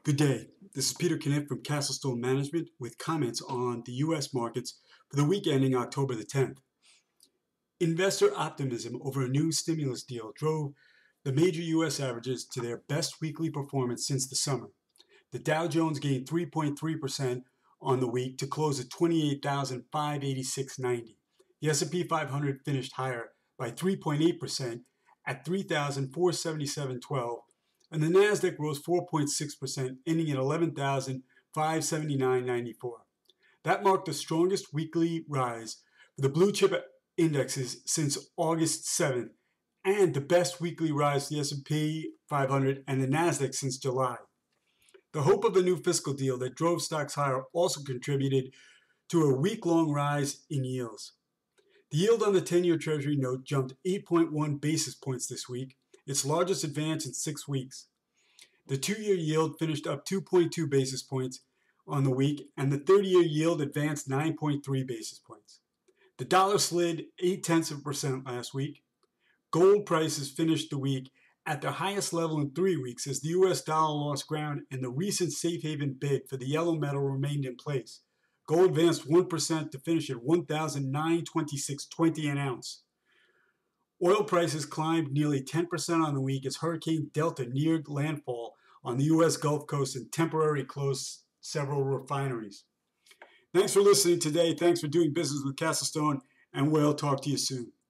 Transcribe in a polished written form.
Good day. This is Peter Knipp from Castlestone Management with comments on the U.S. markets for the week ending October the 10th. Investor optimism over a new stimulus deal drove the major U.S. averages to their best weekly performance since the summer. The Dow Jones gained 3.3% on the week to close at 28,586.90. The S&P 500 finished higher by 3.8% at 3,477.12. And the Nasdaq rose 4.6%, ending at 11,579.94. That marked the strongest weekly rise for the blue chip indexes since August 7th, and the best weekly rise for the S&P 500 and the Nasdaq since July. The hope of the new fiscal deal that drove stocks higher also contributed to a week-long rise in yields. The yield on the 10-year Treasury note jumped 8.1 basis points this week, its largest advance in 6 weeks. The 2-year yield finished up 2.2 basis points on the week, and the 30-year yield advanced 9.3 basis points. The dollar slid 0.8% last week. Gold prices finished the week at their highest level in 3 weeks as the U.S. dollar lost ground and the recent safe haven bid for the yellow metal remained in place. Gold advanced 1% to finish at $1,926.20 an ounce. Oil prices climbed nearly 10% on the week as Hurricane Delta neared landfall on the U.S. Gulf Coast and temporarily closed several refineries. Thanks for listening today. Thanks for doing business with Castlestone, and we'll talk to you soon.